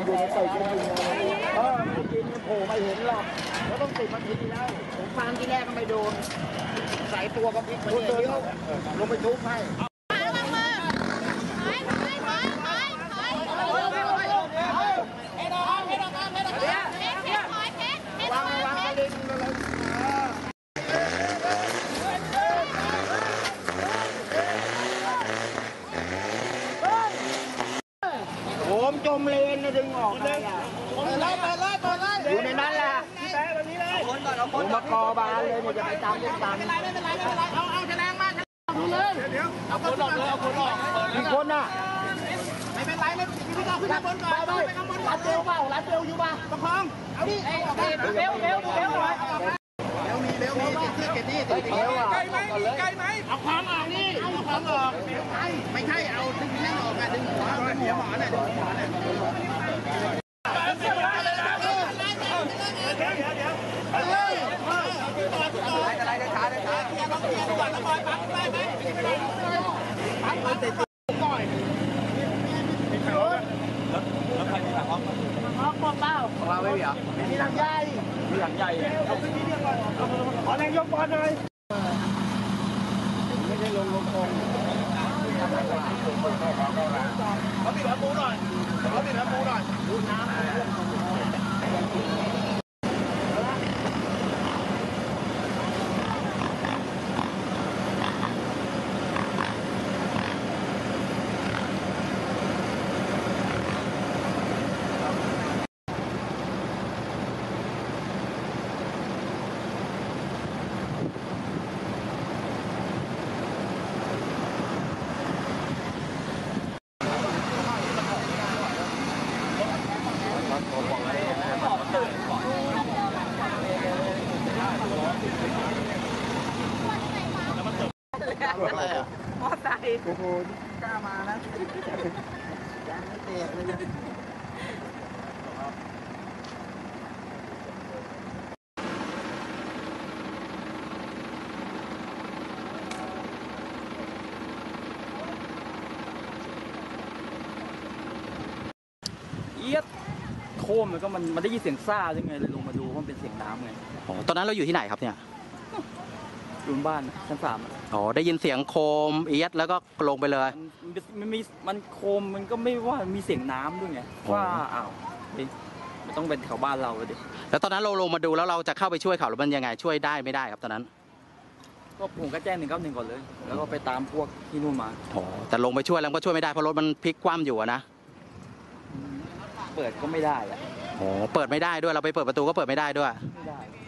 อยู่ในตึกกันอยู่ไม่กินโผล่ไม่เห็นหรอกแล้วต้อง10 นาทีแล้วผมฟังที่แรกก็ไม่โดนใส่ตัวกับพริกมาเนี่ยเดี๋ยวลงไปทุบให้ผมจมเลนนะดึงออกเลยเปิดเลยอยู่ในนั้นแหละผมมากอบานเลยเนี่ยจะไปตามเป็นตันไม่เป็นไรเอาแฉลงมาดูเลยเอาคนออกเลยเอาคนออกมีคนน่ะไม่เป็นไรไม่ขึ้นข้างบนก่อนไปข้างบนรัดเบลเปล่ารัดเบลอยู่ป่ะประคองเอาดิเบลหน่อยมีเสื้อเกตตี้ติดเบลอ่ะไกลไหมเอาความออกนี่เอาความออกไม่ใช่เอาดึงแค่ออกอะดึงหัวหมอนน่ะดึงหัวน่ะแล้วใครมีหลังห้องหมดเปล่าของเราไม่มีเหรอมีหลังใหญ่เอาขึ้นที่เรียกก่อนขอแรงยกบอลหน่อยไม่ใช่ลงคงเขาติดแล้วปูหน่อยดูน้ำมอไซค์โอ้โหกล้ามานะยังไม่เตะเลยเอี๊ยดโคมมันได้ยินเสียงซ่ายังไงเลยลงมาดูว่ามันเป็นเสียงน้ำไงตอนนั้นเราอยู่ที่ไหนครับเนี่ยอยู่บ้านชั้น3 ได้ยินเสียงโคมเอี๊ยดแล้วก็ลงไปเลยมันโคมมันก็ไม่ว่ามีเสียงน้ำด้วยไงว่ามันต้องเป็นแถวบ้านเราเลยดิแล้วตอนนั้นเราลงมาดูแล้วเราจะเข้าไปช่วยเขาหรือมันยังไงช่วยได้ไม่ได้ครับตอนนั้นก็ผมก็แจ้ง191ก่อนเลยแล้วก็ไปตามพวกที่นู่นมาแต่ลงไปช่วยแล้วก็ช่วยไม่ได้เพราะรถมันพลิกคว่ำอยู่นะเปิดก็ไม่ได้เปิดไม่ได้ด้วยเราไปเปิดประตูก็เปิดไม่ได้ด้วย